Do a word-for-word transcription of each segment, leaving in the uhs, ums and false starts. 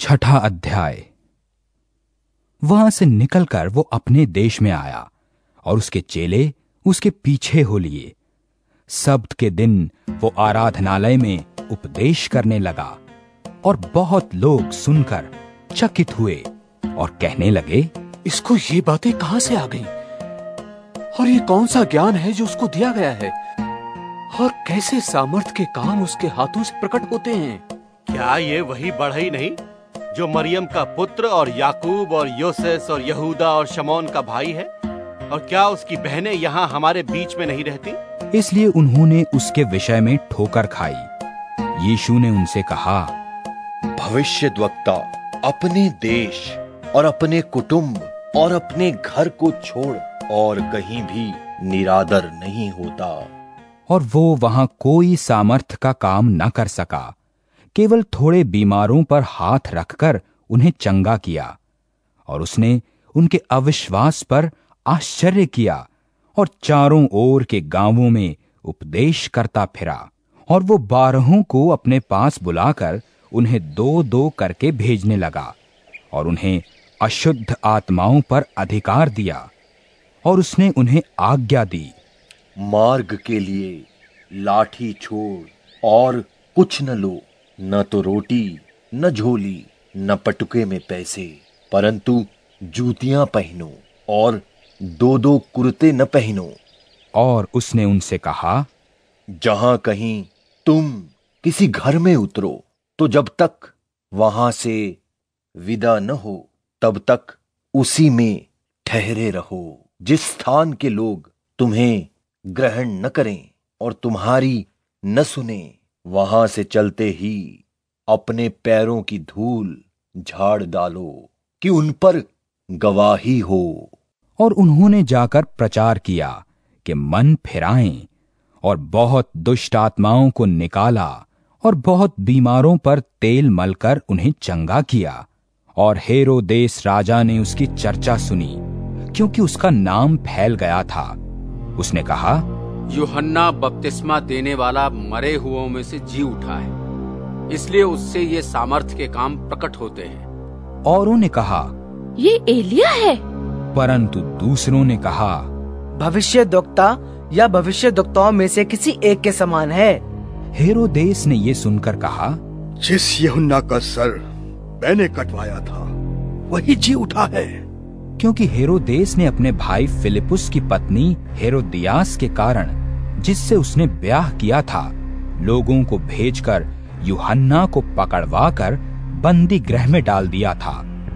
छठा अध्याय। वहां से निकलकर वो अपने देश में आया और उसके चेले उसके पीछे हो लिए। सब्त के दिन वो आराधनालय में उपदेश करने लगा और बहुत लोग सुनकर चकित हुए और कहने लगे, इसको ये बातें कहां से आ गईं? और ये कौन सा ज्ञान है जो उसको दिया गया है? और कैसे सामर्थ के काम उसके हाथों से प्रकट होते हैं? क्या ये वही बढ़ई नहीं जो मरियम का पुत्र और याकूब और योसेस और यहूदा और शमौन का भाई है? और क्या उसकी बहनें यहाँ हमारे बीच में नहीं रहती? इसलिए उन्होंने उसके विषय में ठोकर खाई। यीशु ने उनसे कहा, भविष्यद्वक्ता अपने देश और अपने कुटुंब और अपने घर को छोड़ और कहीं भी निरादर नहीं होता। और वो वहां कोई सामर्थ का काम न कर सका, केवल थोड़े बीमारों पर हाथ रखकर उन्हें चंगा किया। और उसने उनके अविश्वास पर आश्चर्य किया और चारों ओर के गांवों में उपदेश करता फिरा। और वो बारहों को अपने पास बुलाकर उन्हें दो दो करके भेजने लगा और उन्हें अशुद्ध आत्माओं पर अधिकार दिया। और उसने उन्हें आज्ञा दी, मार्ग के लिए लाठी छोड़ और कुछ न लो, न तो रोटी, न झोली, न पटुके में पैसे, परंतु जूतियां पहनो और दो दो कुर्ते न पहनो। और उसने उनसे कहा, जहां कहीं तुम किसी घर में उतरो तो जब तक वहां से विदा न हो तब तक उसी में ठहरे रहो। जिस स्थान के लोग तुम्हें ग्रहण न करें और तुम्हारी न सुने, वहां से चलते ही अपने पैरों की धूल झाड़ डालो कि उन पर गवाही हो। और उन्होंने जाकर प्रचार किया कि मन फिराएं, और बहुत दुष्ट आत्माओं को निकाला और बहुत बीमारों पर तेल मलकर उन्हें चंगा किया। और हेरोदेस राजा ने उसकी चर्चा सुनी, क्योंकि उसका नाम फैल गया था। उसने कहा, यूहन्ना बपतिस्मा देने वाला मरे हुओं में से जी उठा है, इसलिए उससे ये सामर्थ के काम प्रकट होते हैं। औरों ने कहा, ये एलिया है। परंतु दूसरों ने कहा, भविष्यद्वक्ता या भविष्यद्वक्ताओं में से किसी एक के समान है। हेरोदेस ने ये सुनकर कहा, जिस यूहन्ना का सर मैंने कटवाया था वही जी उठा है। क्योंकि हेरोदेस ने अपने भाई फिलिपुस की पत्नी हेरोदियास के कारण, जिससे उसने ब्याह किया था, लोगों को भेजकर यूहन्ना को पकड़वाकर बंदी गृह में डाल दिया था।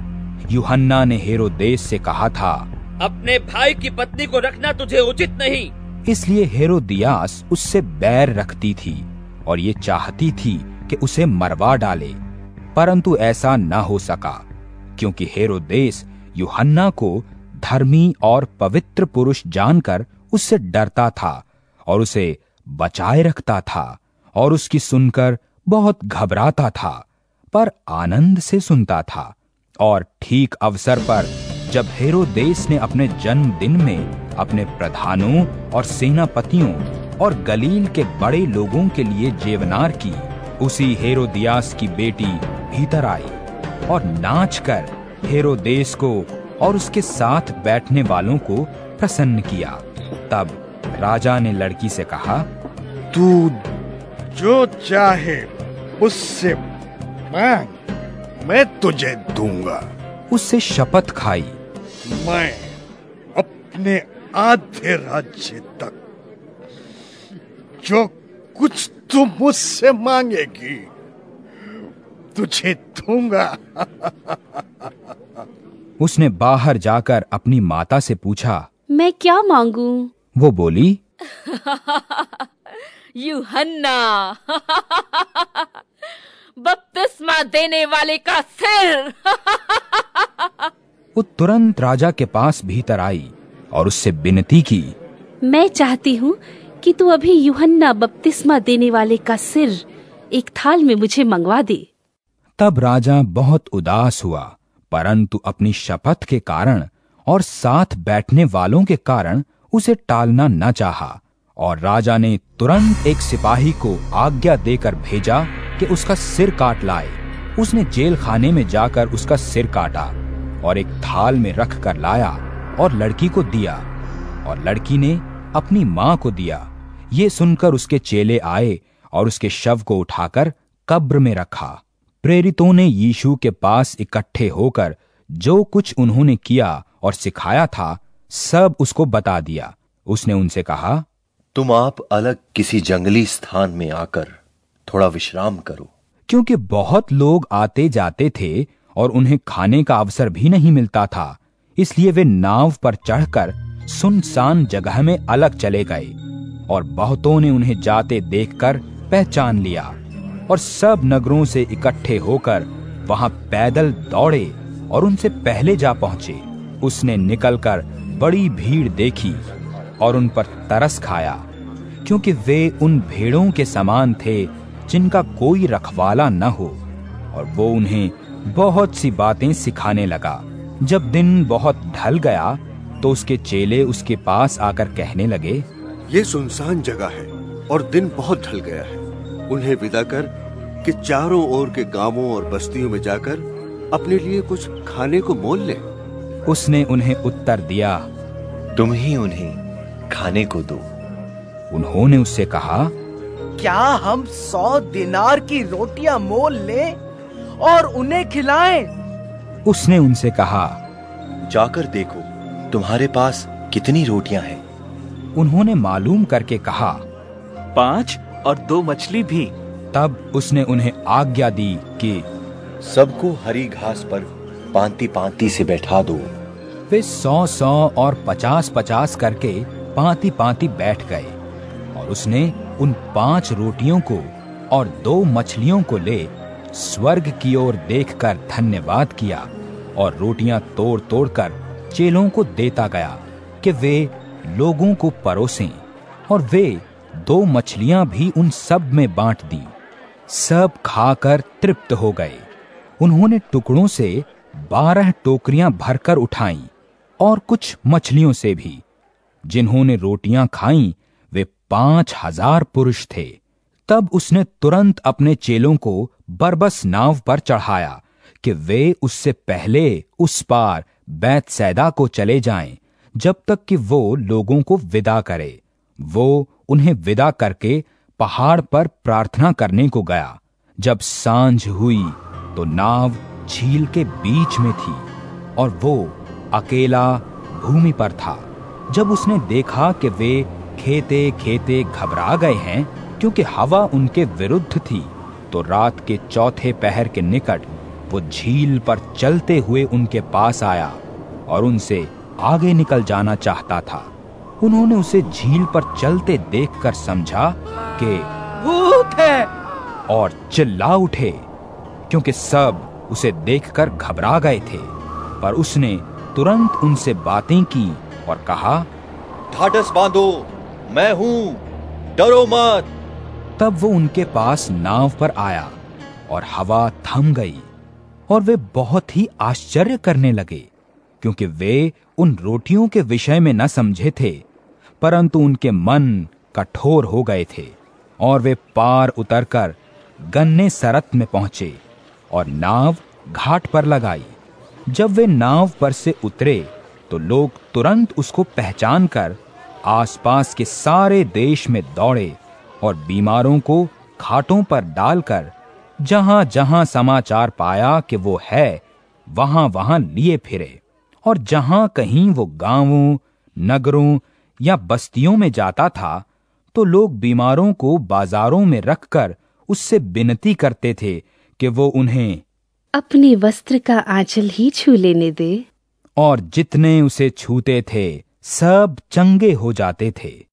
यूहन्ना ने हेरोदेस से कहा था, अपने भाई की पत्नी को रखना तुझे उचित नहीं। इसलिए हेरोदियास उससे बैर रखती थी और ये चाहती थी कि उसे मरवा डाले, परंतु ऐसा न हो सका, क्योंकि हेरोदेस यूहन्ना को धर्मी और पवित्र पुरुष जानकर उससे डरता था और उसे बचाए रखता था और उसकी सुनकर बहुत घबराता था, पर आनंद से सुनता था। और ठीक अवसर पर जब हेरोदेस ने अपने जन्मदिन में अपने प्रधानों और सेनापतियों और गलील के बड़े लोगों के लिए जेवनार की, उसी हेरोदियास की बेटी भीतर आई और नाचकर हेरोदेस को और उसके साथ बैठने वालों को प्रसन्न किया। तब राजा ने लड़की से कहा, तू जो चाहे उससे मांग, मैं तुझे दूंगा। उससे शपथ खाई, मैं अपने आधे राज्य तक जो कुछ तू मुझसे मांगेगी तुझे दूंगा। उसने बाहर जाकर अपनी माता से पूछा, मैं क्या मांगू? वो बोली, यूहन्ना बपतिस्मा देने वाले का सिर। वो तुरंत राजा के पास भीतर आई और उससे विनती की, मैं चाहती हूँ कि तू अभी यूहन्ना बपतिस्मा देने वाले का सिर एक थाल में मुझे मंगवा दे। तब राजा बहुत उदास हुआ, परंतु अपनी शपथ के कारण और साथ बैठने वालों के कारण उसे टालना न चाहा। और राजा ने तुरंत एक सिपाही को आज्ञा देकर भेजा कि उसका सिर काट लाए। उसने जेल खाने में जाकर उसका सिर काटा और एक थाल में रख कर लाया और लड़की को दिया, और लड़की ने अपनी मां को दिया। ये सुनकर उसके चेले आए और उसके शव को उठाकर कब्र में रखा। प्रेरितों ने यीशु के पास इकट्ठे होकर जो कुछ उन्होंने किया और सिखाया था सब उसको बता दिया। उसने उनसे कहा, तुम आप अलग किसी जंगली स्थान में आकर थोड़ा विश्राम करो, क्योंकि बहुत लोग आते जाते थे और उन्हें खाने का अवसर भी नहीं मिलता था। इसलिए वे नाव पर चढ़कर सुनसान जगह में अलग चले गए, और बहुतों ने उन्हें जाते देखकर पहचान लिया, और सब नगरों से इकट्ठे होकर वहां पैदल दौड़े और उनसे पहले जा पहुंचे। उसने निकलकर बड़ी भीड़ देखी और उन पर तरस खाया, क्योंकि वे उन भेड़ों के समान थे जिनका कोई रखवाला न हो, और वो उन्हें बहुत सी बातें सिखाने लगा। जब दिन बहुत ढल गया तो उसके चेले उसके पास आकर कहने लगे, ये सुनसान जगह है और दिन बहुत ढल गया है। उन्हें विदा कर कि चारों ओर के गांवों और बस्तियों में जाकर अपने लिए कुछ खाने को मोल ले। उसने उन्हें उत्तर दिया, तुम ही उन्हें खाने को दो। उन्होंने उससे कहा, क्या हम सौ दिनार की रोटियां मोल लें और उन्हें खिलाएं? उसने उनसे कहा, जाकर देखो तुम्हारे पास कितनी रोटियां हैं। उन्होंने मालूम करके कहा, पांच और दो मछली भी। तब उसने उन्हें आज्ञा दी कि सबको हरी घास पर पांति पांति से बैठा दो। वे सौ सौ और पचास पचास करके पांति पांति बैठ गए, और उसने उन पांच रोटियों को और दो मछलियों को ले स्वर्ग की ओर देखकर धन्यवाद किया, और रोटियां तोड़ तोड़ कर चेलों को देता गया कि वे लोगों को परोसें, और वे दो मछलियां भी उन सब में बांट दी। सब खाकर तृप्त हो गए। उन्होंने टुकड़ों से बारह टोकरियां भरकर उठाईं, और कुछ मछलियों से भी। जिन्होंने रोटियां खाईं वे पांच हजार पुरुष थे। तब उसने तुरंत अपने चेलों को बरबस नाव पर चढ़ाया कि वे उससे पहले उस पार बैतसैदा को चले जाएं, जब तक कि वो लोगों को विदा करे। वो उन्हें विदा करके पहाड़ पर प्रार्थना करने को गया। जब सांझ हुई तो नाव झील के बीच में थी, और वो अकेला भूमि पर था। जब उसने देखा कि वे खेते खेते घबरा गए हैं, क्योंकि हवा उनके विरुद्ध थी, तो रात के चौथे पहर के निकट वो झील पर चलते हुए उनके पास आया और उनसे आगे निकल जाना चाहता था। उन्होंने उसे झील पर चलते देखकर समझा कि भूत है, और चिल्ला उठे, क्योंकि सब उसे देखकर घबरा गए थे। पर उसने तुरंत उनसे बातें की और कहा, ढाढ़स बांधो, मैं हूं, डरो मत। तब वो उनके पास नाव पर आया और हवा थम गई, और वे बहुत ही आश्चर्य करने लगे, क्योंकि वे उन रोटियों के विषय में न समझे थे, परंतु उनके मन कठोर हो गए थे। और वे पार उतरकर गन्ने सरत में पहुंचे और नाव घाट पर लगाई। जब वे नाव पर से उतरे तो लोग तुरंत उसको पहचान कर आसपास के सारे देश में दौड़े, और बीमारों को खाटों पर डालकर जहां जहां समाचार पाया कि वो है, वहां वहां लिए फिरे। और जहां कहीं वो गांवों, नगरों या बस्तियों में जाता था, तो लोग बीमारों को बाजारों में रखकर उससे विनती करते थे कि वो उन्हें अपने वस्त्र का आंचल ही छू लेने दे। और जितने उसे छूते थे सब चंगे हो जाते थे।